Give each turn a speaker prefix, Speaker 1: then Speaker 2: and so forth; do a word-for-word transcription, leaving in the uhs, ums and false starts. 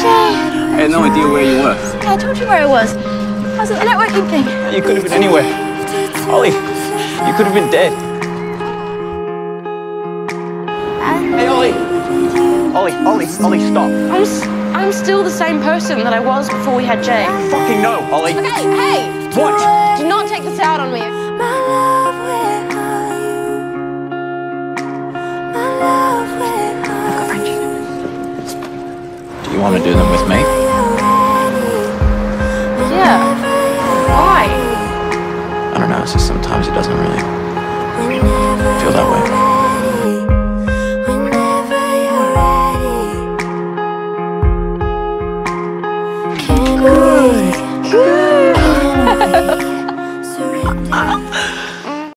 Speaker 1: I had no idea where you were.
Speaker 2: Yeah, I told you where I was. I was at the networking thing.
Speaker 1: You could have been anywhere. Ollie, you could have been dead. Hey, Ollie! Ollie, Ollie, Ollie, stop.
Speaker 3: I'm, s I'm still the same person that I was before we had Jay.
Speaker 1: Fucking no, Ollie.
Speaker 3: Hey, hey!
Speaker 1: What?
Speaker 3: Do not take this out on me.
Speaker 1: Do you want to do them with me?
Speaker 3: Yeah. Why?
Speaker 1: I don't know, it's just sometimes it doesn't really